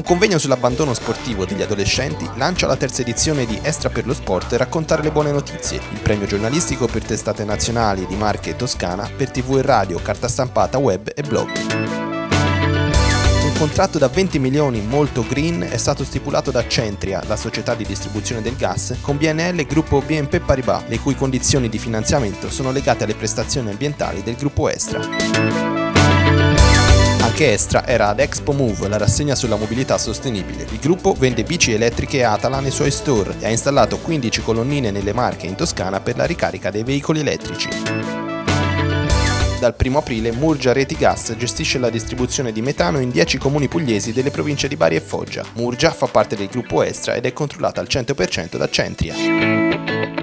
convegno sull'abbandono sportivo degli adolescenti lancia la terza edizione di Estra per lo Sport Raccontare le buone notizie, il premio giornalistico per testate nazionali di Marche e Toscana per TV e radio, carta stampata, web e blog. Un contratto da 20 milioni molto green è stato stipulato da Centria, la società di distribuzione del gas, con BNL e gruppo BNP Paribas, le cui condizioni di finanziamento sono legate alle prestazioni ambientali del gruppo Estra. Anche Estra era ad Expo Move, la rassegna sulla mobilità sostenibile. Il gruppo vende bici elettriche Atala nei suoi store e ha installato 15 colonnine nelle Marche e in Toscana per la ricarica dei veicoli elettrici. Dal 1 aprile Murgia Reti Gas gestisce la distribuzione di metano in 10 comuni pugliesi delle province di Bari e Foggia. Murgia fa parte del gruppo Estra ed è controllata al 100% da Centria.